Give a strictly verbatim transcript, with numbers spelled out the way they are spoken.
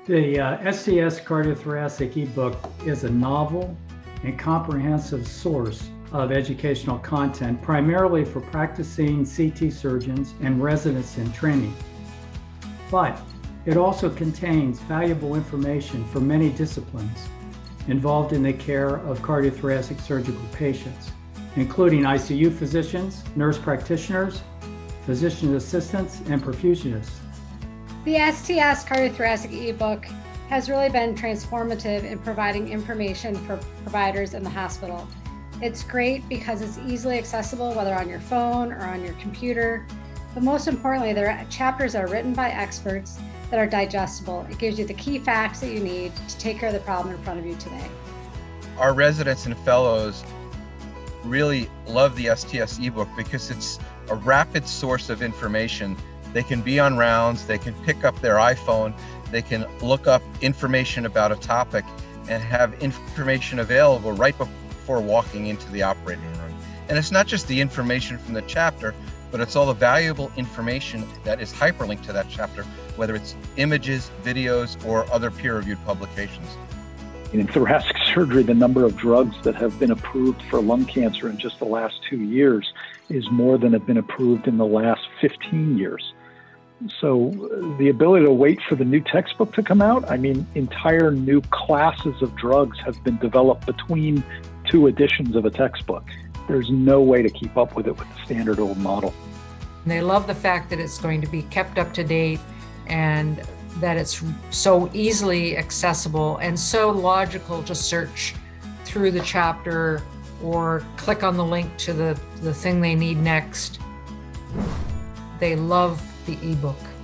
The uh, S T S Cardiothoracic E-Book is a novel and comprehensive source of educational content, primarily for practicing C T surgeons and residents in training. But it also contains valuable information for many disciplines involved in the care of cardiothoracic surgical patients, including I C U physicians, nurse practitioners, physician assistants, and perfusionists. The S T S Cardiothoracic E-Book has really been transformative in providing information for providers in the hospital. It's great because it's easily accessible, whether on your phone or on your computer. But most importantly, there are chapters that are written by experts that are digestible. It gives you the key facts that you need to take care of the problem in front of you today. Our residents and fellows really love the S T S E-Book because it's a rapid source of information. They can be on rounds, they can pick up their iPhone, they can look up information about a topic and have information available right before walking into the operating room. And it's not just the information from the chapter, but it's all the valuable information that is hyperlinked to that chapter, whether it's images, videos, or other peer-reviewed publications. In thoracic surgery, the number of drugs that have been approved for lung cancer in just the last two years is more than have been approved in the last fifteen years. So the ability to wait for the new textbook to come out, I mean, entire new classes of drugs have been developed between two editions of a textbook. There's no way to keep up with it with the standard old model. They love the fact that it's going to be kept up to date and that it's so easily accessible and so logical to search through the chapter or click on the link to the, the thing they need next. They love the e-book.